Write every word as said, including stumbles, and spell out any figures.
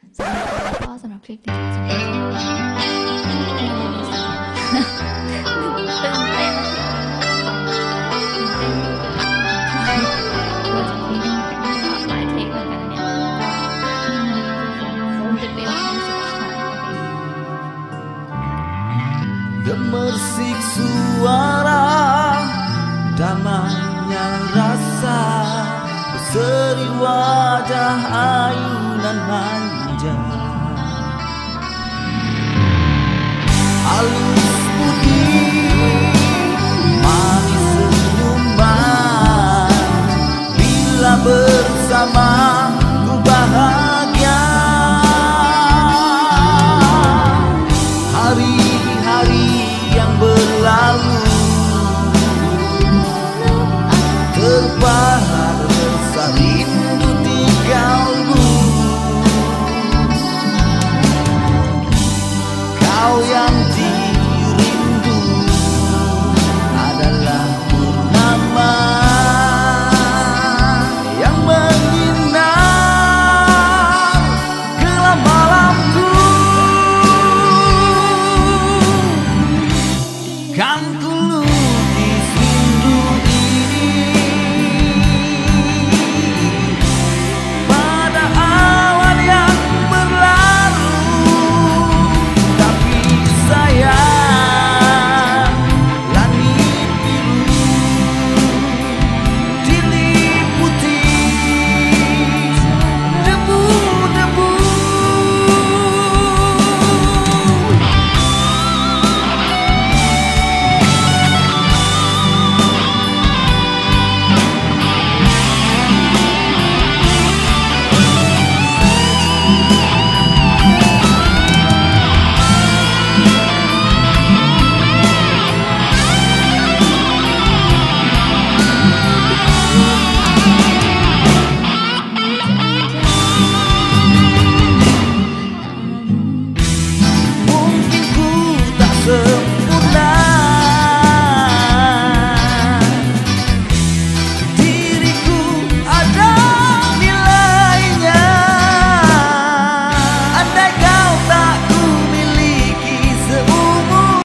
สำหรับแล้วก็สำหรับคลิปนี้จะเป็นยังไงไม่รู้สิตื่นเต้นว่าจะคุยหลายเทคเหมือนกันเนี่ยคงจะเป็นครั้งสุดท้าย Gemersik suara, damainya rasa, berseri wajah ayunan manja, halus budi, manis senyuman, bila bersama